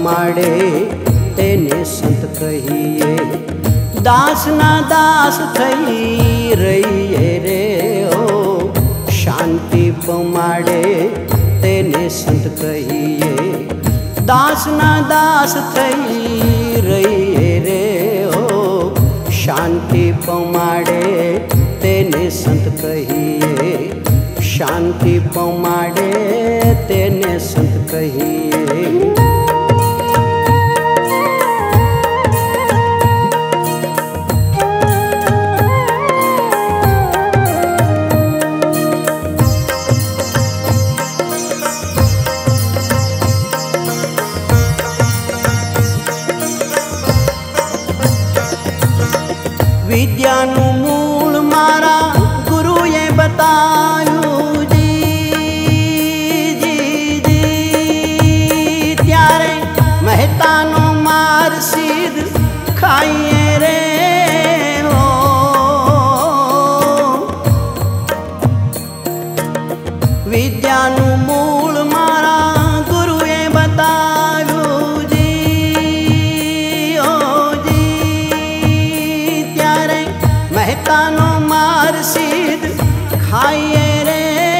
पमाड़े तेने संत कहिए। दास ना दास थई रहिए रे ओ, शांति पमाड़े तेने संत कहिए। दास ना दास थई रहिए रे ओ, शांति पमाड़े तेने संत कहिए। शांति पमाड़े तेने संत कहिए। विद्यानु मूल मारा गुरुए बतायु जी, जी जी त्यारे मेहतानो मार सीध खाइए रे हो। विद्यानु मूल मारा गुरुए बतायु जी, ओ जी त्यारे मेहतानो मार सीध खाइए रे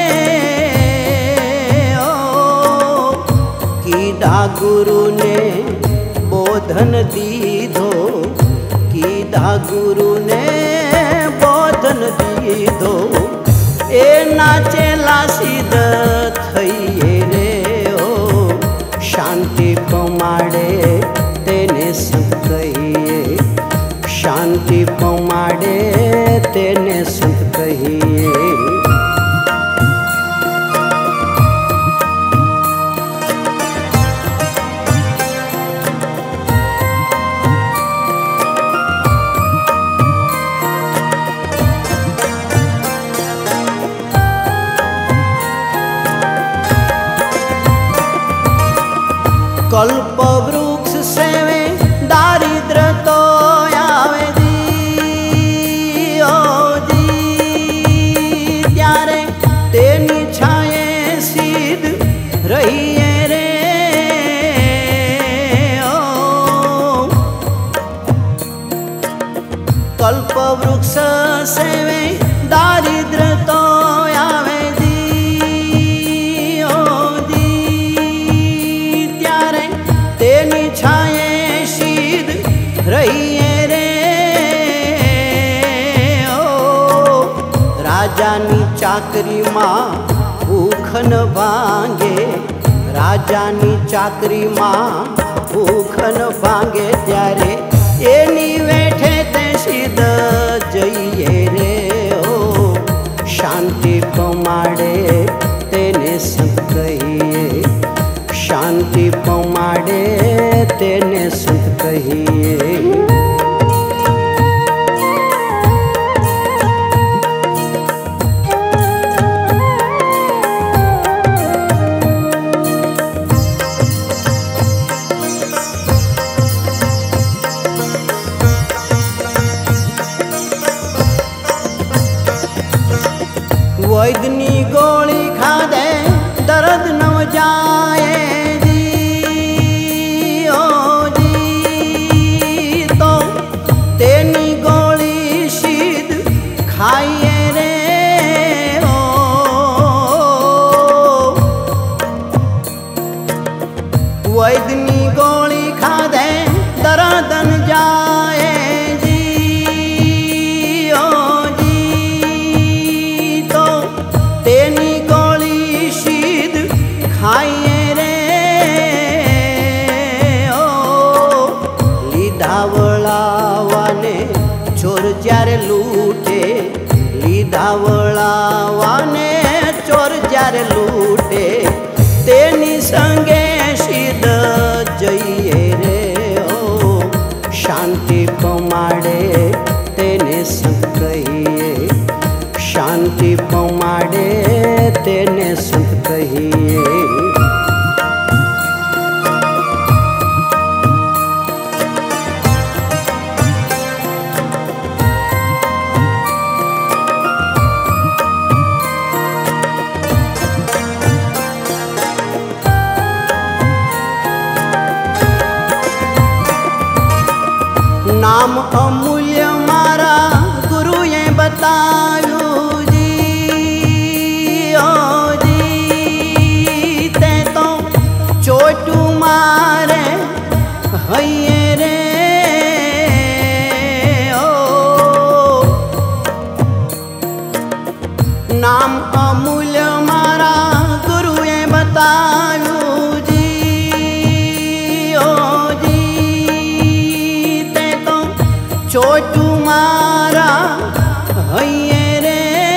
ओ। कीधा गुरु ने बोधन दीधो, कीधा गुरु ने बोधन दीधो। ए नाचेला सीध थईए रे ओ, शांति पमाड़े तेने संत कहिए। शांति पमाड़े तेने संत कहिए। कल्प वृक्ष सेवे दारिद्र तो आवे दी, ओ जी त्यारे तेनी छाए सीध रहिए रे ओ। कल्प वृक्ष सेवे दारिद्र तो आवे छाए शीद रहिए रे ओ। राजानी चाकरी मां भूख न भांगे, राजानी चाकरी मां भूख न भांगे त्यारे एनी वेठे ते सीध जइए रे ओ। शांति पमाड़े तेने संत कहिए। शांति पमाड़े तेने संत कहिए। वैद्यनी गोली खा दे दर्द न जाए जी, ओ जी तो तेनी गोली शीद खाइए रे ओ। वैद्यनी गोली खा दे दर्द न जाए तेनी गोली शीद खाइए रे ओ। લીધાવળાવાને ચોર જ્યારે લૂટે, લીધાવળાવાને ચોર જ્યારે લૂટે તેની સંગે સીધ જઈએ રે ओ। શાંતિ પમાડે તેને સંત કહીએ। शांति पमाड़े तेने संत कहिए। अमूल्य मारा गुरुए बतायूं जी। ओ जी ते तो चोटू मारे हइये रे ओ। नाम अमूल्य मारा गुरुए बतायूं जी। ओ जी ते तो चोटू मारा हइये रे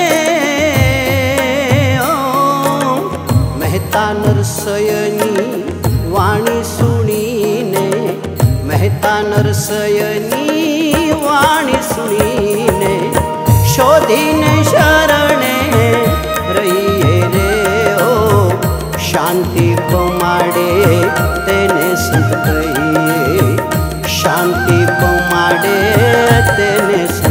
ओ। मेहता नरसयनी वाणी सुनीने, मेहता नरसयनी वाणी सुनीने शोधीने शरणे रहिए रे ओ। शांति पमाड़े तेने संत कहिए, शांति पमाड़े तेने